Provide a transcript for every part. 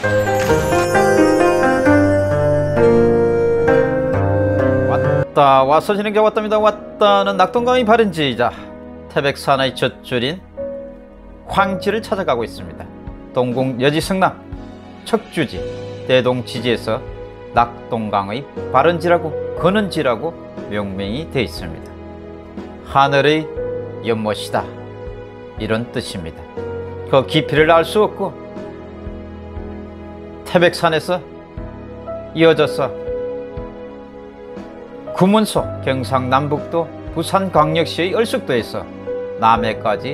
왔다 와서 진행자 왔답니다. 왔다는 낙동강의 발원지이자 태백산의 젖줄인 황지를 찾아가고 있습니다. 동궁 여지승남 척주지 대동지지에서 낙동강의 발원지라고 근원지라고 명명이 되어 있습니다. 하늘의 연못이다 이런 뜻입니다. 그 깊이를 알 수 없고 태백산에서 이어져서 구문소 경상남북도 부산광역시의 얼숙도에서 남해까지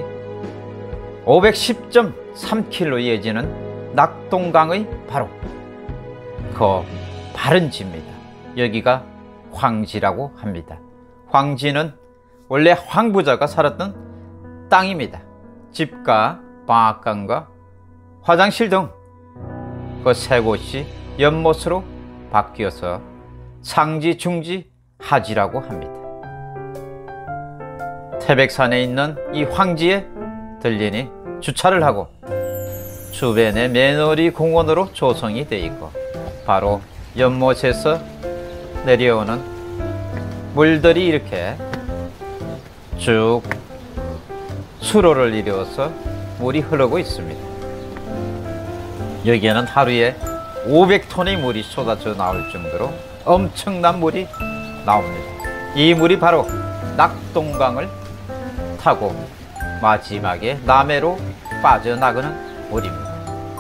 510.3km 이어지는 낙동강의 바로 그 발원지입니다. 여기가 황지라고 합니다. 황지는 원래 황부자가 살았던 땅입니다. 집과 방앗간과 화장실 등 그 세 곳이 연못으로 바뀌어서 상지, 중지, 하지라고 합니다. 태백산에 있는 이 황지에 들리니 주차를 하고 주변에 매너리 공원으로 조성이 되어 있고 바로 연못에서 내려오는 물들이 이렇게 쭉 수로를 이루어서 물이 흐르고 있습니다. 여기에는 하루에 500톤의 물이 쏟아져 나올 정도로 엄청난 물이 나옵니다. 이 물이 바로 낙동강을 타고 마지막에 남해로 빠져나가는 물입니다.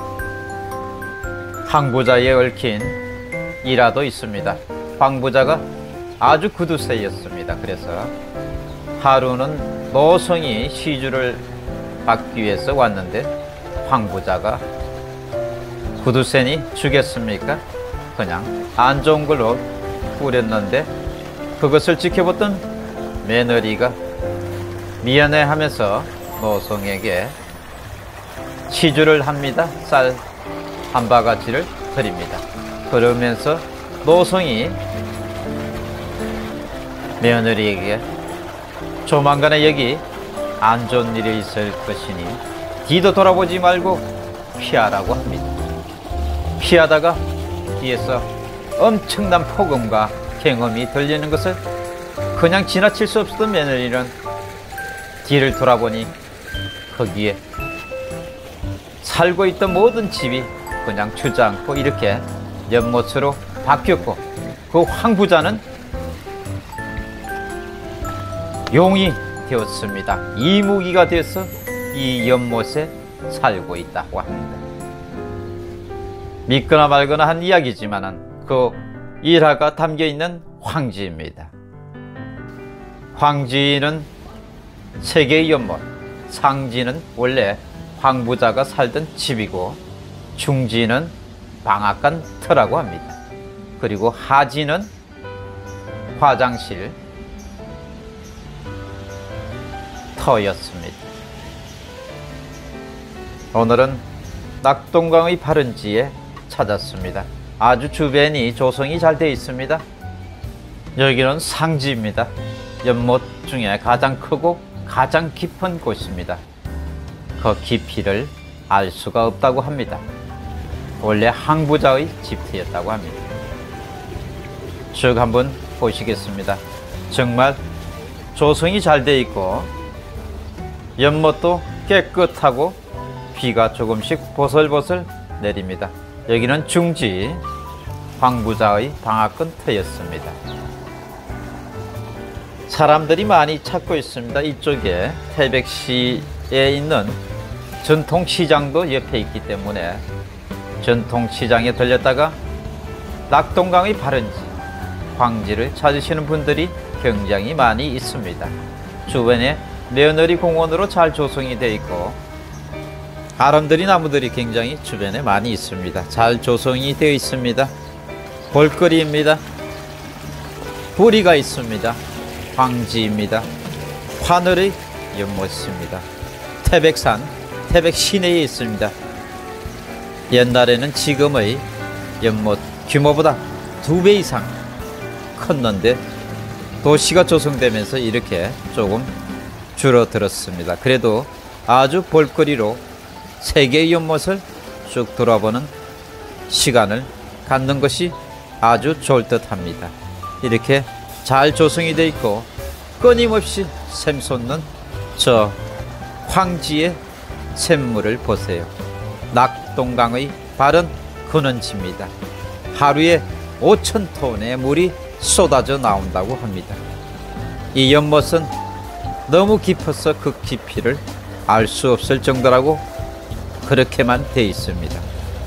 황부자에 얽힌 일화도 있습니다. 황부자가 아주 구두쇠였습니다. 그래서 하루는 노성이 시주를 받기 위해서 왔는데 황부자가 구두쇠니 주겠습니까? 그냥 안 좋은 걸로 뿌렸는데 그것을 지켜봤던 며느리가 미안해하면서 노성에게 시주를 합니다. 쌀 한 바가지를 드립니다. 그러면서 노성이 며느리에게 조만간에 여기 안 좋은 일이 있을 것이니 뒤도 돌아보지 말고 피하라고 합니다. 피하다가 뒤에서 엄청난 폭음과 경험이 들리는 것을 그냥 지나칠 수 없었던 며느리는 뒤를 돌아보니 거기에 살고 있던 모든 집이 그냥 주저앉고 이렇게 연못으로 바뀌었고 그 황부자는 용이 되었습니다. 이무기가 되어서 이 연못에 살고 있다고 합니다. 믿거나 말거나 한 이야기지만 그 일화가 담겨있는 황지입니다. 황지는 세 개의 연못, 상지는 원래 황부자가 살던 집이고 중지는 방앗간 터라고 합니다. 그리고 하지는 화장실 터였습니다. 오늘은 낙동강의 발원지에 찾았습니다. 아주 주변이 조성이 잘 되어 있습니다. 여기는 상지입니다. 연못 중에 가장 크고 가장 깊은 곳입니다. 그 깊이를 알 수가 없다고 합니다. 원래 황부자의 집터였다고 합니다. 쭉 한번 보시겠습니다. 정말 조성이 잘 되어 있고 연못도 깨끗하고 비가 조금씩 보슬보슬 내립니다. 여기는 중지 황부자의 방앗간 터였습니다. 사람들이 많이 찾고 있습니다. 이쪽에 태백시에 있는 전통시장도 옆에 있기 때문에 전통시장에 들렸다가 낙동강의 발원지 황지를 찾으시는 분들이 굉장히 많이 있습니다. 주변에 며느리 공원으로 잘 조성이 되어 있고 아름드리 나무들이 굉장히 주변에 많이 있습니다. 잘 조성이 되어 있습니다. 볼거리입니다. 보리가 있습니다. 황지입니다. 하늘의 연못입니다. 태백산, 태백 시내에 있습니다. 옛날에는 지금의 연못 규모보다 2배 이상 컸는데 도시가 조성되면서 이렇게 조금 줄어들었습니다. 그래도 아주 볼거리로 세계의 연못을 쭉 돌아보는 시간을 갖는 것이 아주 좋을 듯 합니다. 이렇게 잘 조성이 되어 있고 끊임없이 샘솟는 저 황지의 샘물을 보세요. 낙동강의 바른 근원지입니다. 하루에 5,000톤의 물이 쏟아져 나온다고 합니다. 이 연못은 너무 깊어서 그 깊이를 알 수 없을 정도라고 그렇게만 되어 있습니다.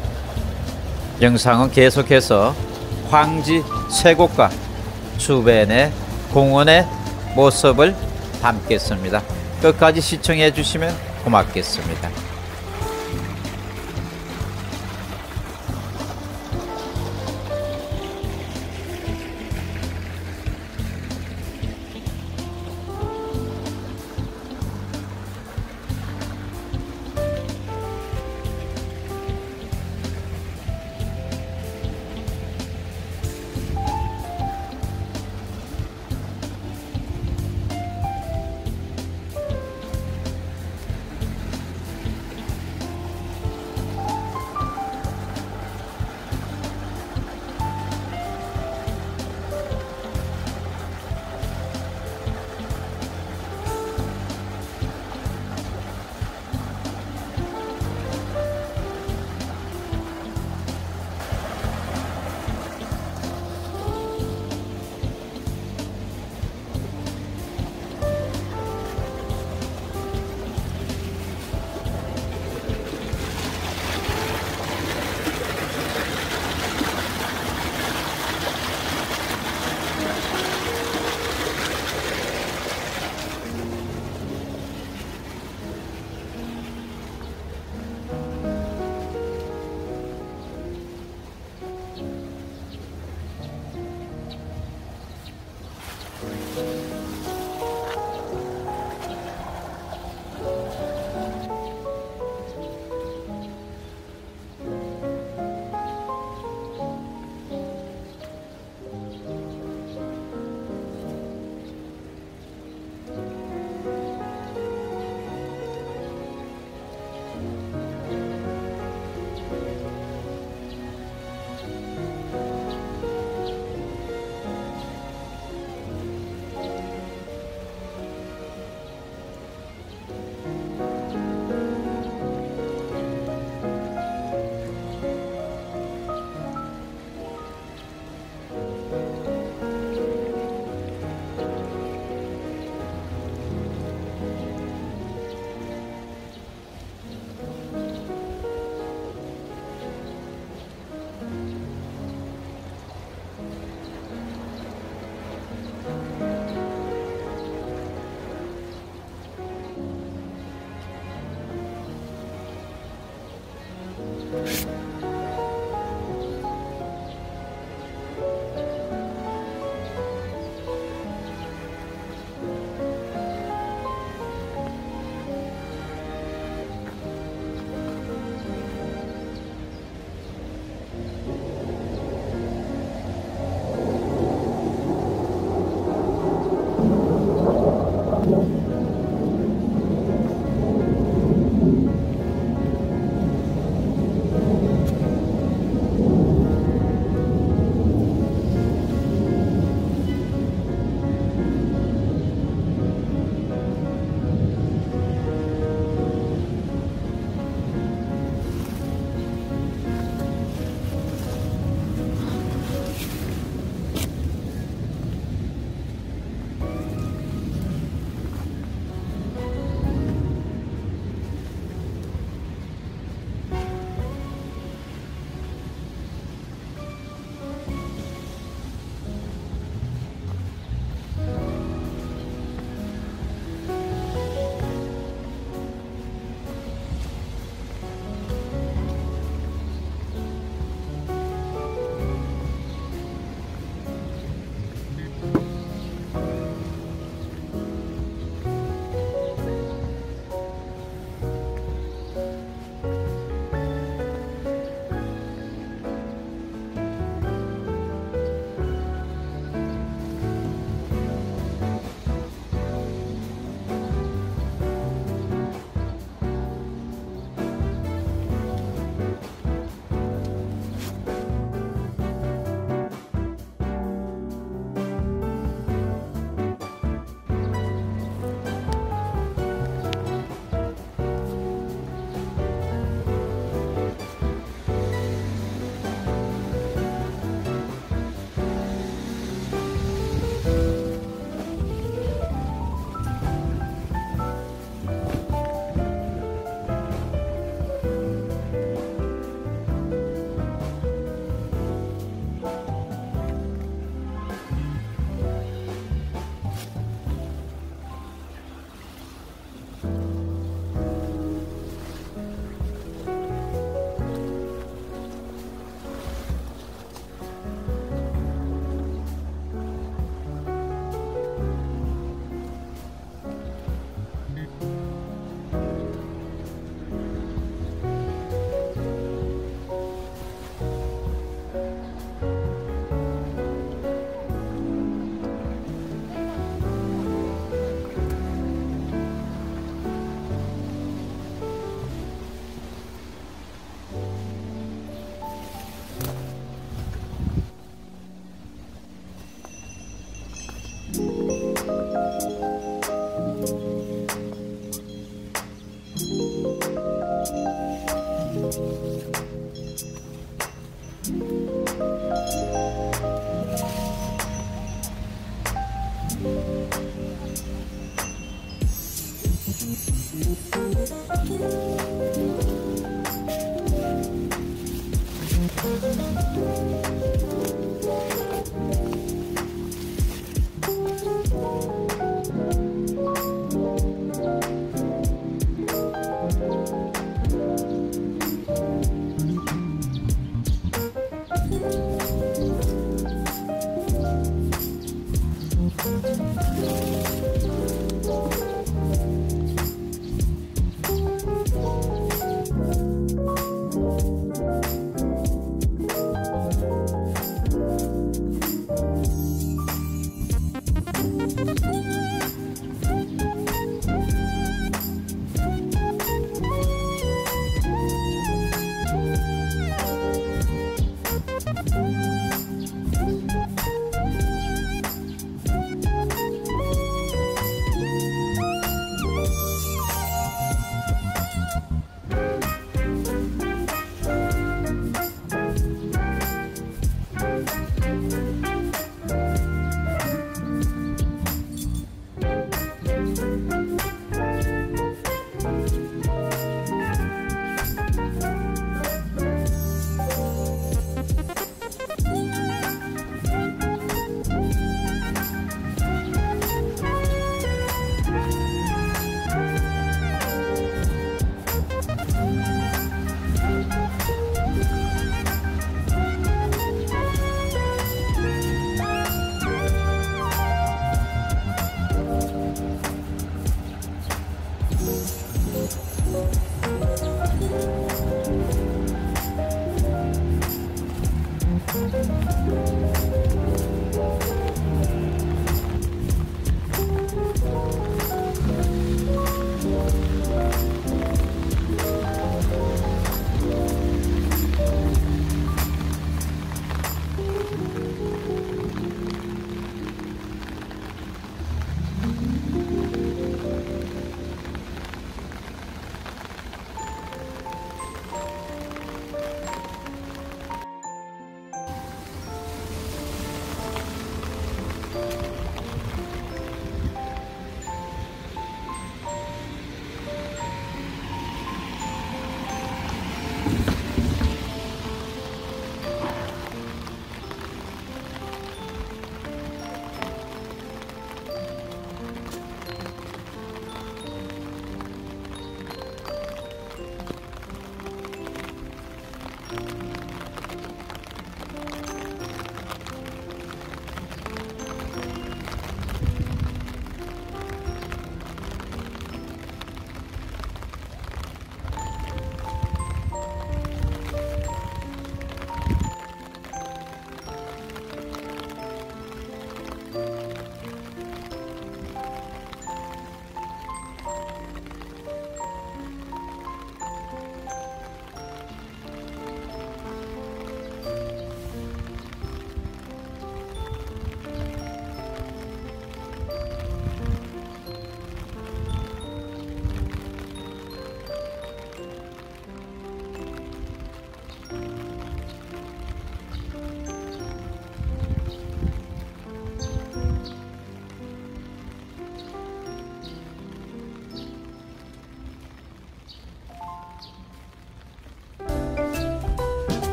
영상은 계속해서 황지 쇠곡과 주변의 공원의 모습을 담겠습니다. 끝까지 시청해 주시면 고맙겠습니다.